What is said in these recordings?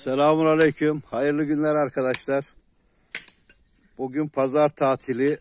Selamünaleyküm. Hayırlı günler arkadaşlar. Bugün pazar tatili.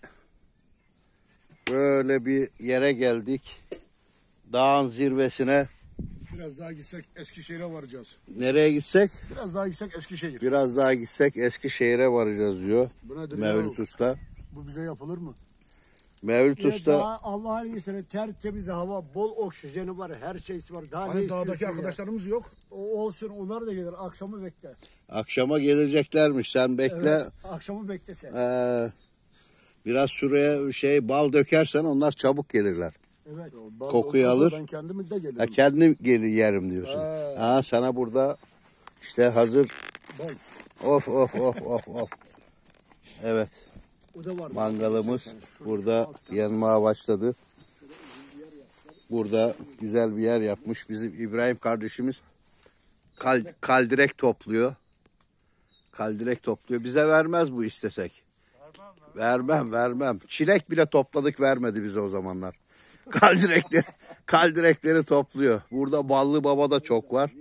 Böyle bir yere geldik. Dağın zirvesine. Biraz daha gitsek Eskişehir'e varacağız. Nereye gitsek? Biraz daha gitsek Eskişehir. Biraz daha gitsek Eskişehir'e varacağız diyor Bu nedir Mevlüt ya? Usta. Bu bize yapılır mı? Mevlüt Usta. Daha Allah'ın izniyle tertemiz hava, bol oksijeni var, her şeysi var. Daha ne Hani istiyorsun dağdaki ya? arkadaşlarımız yok. O olsun, onlar da gelir. Akşamı bekle. Akşama geleceklermiş. Sen bekle. Evet, akşamı bekle sen. Biraz şuraya bal dökersen onlar çabuk gelirler. Evet. Kokuyu alır. Ben kendim de gelirim. Ha, kendim yerim diyorsun. Sana burada işte hazır. Bal. Of. Evet. O da var. Mangalımız burada yanmaya başladı. Burada güzel bir yer yapmış. Bizim İbrahim kardeşimiz kaldirek topluyor. Kaldirek topluyor. Bize vermez bu istesek. Vermem. Çilek bile topladık, vermedi bize o zamanlar. Kaldirekleri topluyor. Burada ballı baba da çok var.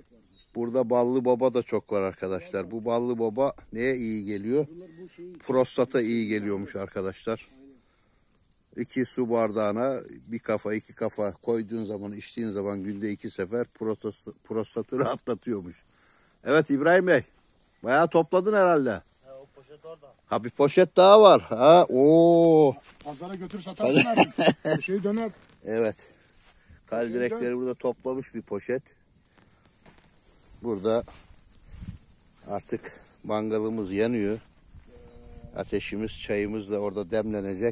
Arkadaşlar. Bu ballı baba neye iyi geliyor? Prostata iyi geliyormuş arkadaşlar. 2 su bardağına iki kafa koyduğun zaman, içtiğin zaman günde 2 sefer prostatı rahatlatıyormuş. Evet İbrahim Bey. Bayağı topladın herhalde. O poşet orada. Ha, bir poşet daha var. Pazara götür satarsın abi. Bir şey döner. Evet. Kaldirekleri burada toplamış bir poşet. Burada artık mangalımız yanıyor. Ateşimiz, çayımız da orada demlenecek.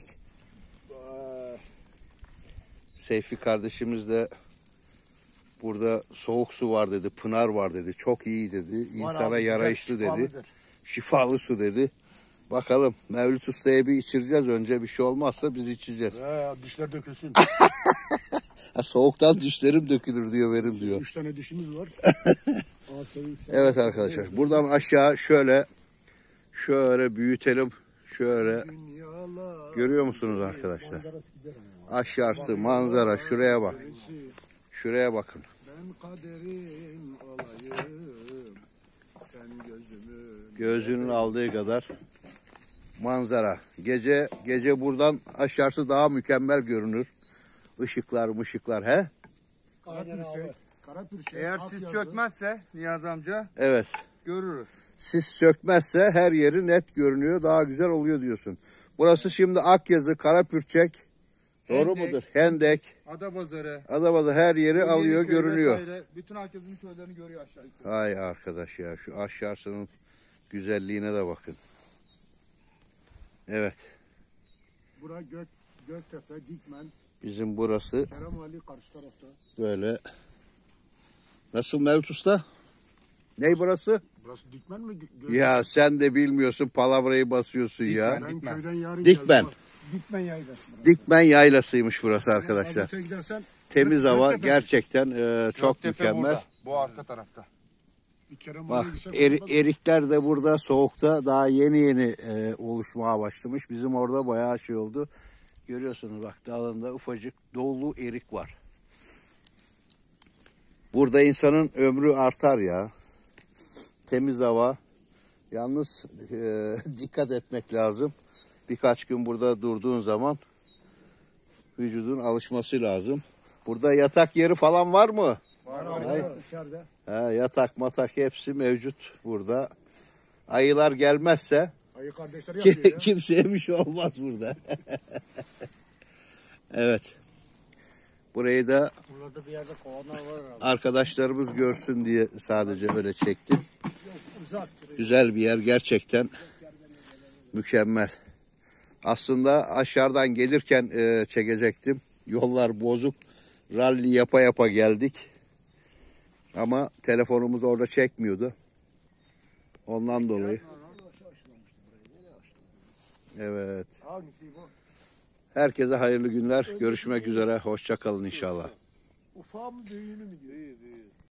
Seyfi kardeşimiz de burada soğuk su var dedi, pınar var dedi. Çok iyi dedi. İnsana yarayışlı dedi. Şifalı su dedi. Bakalım Mevlüt Usta'ya bir içireceğiz önce, bir şey olmazsa biz içeceğiz. Dişler dökülsün. Soğuktan dişlerim dökülür diyor, verim diyor. 3 tane dişimiz var. Evet arkadaşlar, buradan aşağı şöyle büyütelim. Şöyle görüyor musunuz arkadaşlar? Aşağısı manzara, şuraya bak. Şuraya bakın. Ben kaderim olayım. Sen Gözünün aldığı kadar manzara. Gece buradan aşağısı daha mükemmel görünür. Işıklar he? Karapürşek. Eğer sis çökmezse Niyazi amca Evet. görürüz. Sis sökmezse her yeri net görünüyor. Daha güzel oluyor diyorsun. Burası şimdi Akyazı, Karapürçek. Doğru mudur? Hendek, Adapazarı, her yeri Kocaeli alıyor, köyü görünüyor. vesaire, bütün herkesin köylerini görüyor aşağı yukarı. Ay arkadaş ya, şu aşağısının güzelliğine de bakın. Evet. Bura Göktepe, Dikmen, Bizim burası Kerem Ali karşı tarafta. böyle. Nasıl Mevlüt Usta? Ney burası? Burası Dikmen mi? Ya sen de bilmiyorsun, palavrayı basıyorsun ya. Ben köyden yarın Dikmen. geldim. Dikmen yaylası. Dikmen yaylasıymış burası arkadaşlar. Azıcık gidersen Temiz hava Göktepe. gerçekten çok Göktepe mükemmel. burada, bu arka tarafta. bir Kerem Bak Ali gitsek erikler de burada soğukta daha yeni oluşmaya başlamış. Bizim orada bayağı şey oldu. Görüyorsunuz bak, dalında ufacık dolu erik var. Burada insanın ömrü artar ya. Temiz hava. Yalnız dikkat etmek lazım. Birkaç gün burada durduğun zaman vücudun alışması lazım. Burada yatak yeri falan var mı? Var dışarıda. Yatak matak hepsi mevcut burada. Ayılar gelmezse ayı kardeşler yapıyor ya. kimseye bir şey olmaz burada. Evet. Burayı da Burada bir yerde kovanlar var herhalde. arkadaşlarımız görsün diye sadece böyle çektim. Uzaktır. Güzel bir yer gerçekten. Mükemmel. Aslında aşağıdan gelirken çekecektim. Yollar bozuk. Ralli yapa geldik. Ama telefonumuz orada çekmiyordu. Ondan dolayı. Evet. Hangisi bu? Herkese hayırlı günler. Görüşmek üzere. Hoşça kalın inşallah. Ufağın büyüğünü mü diyor?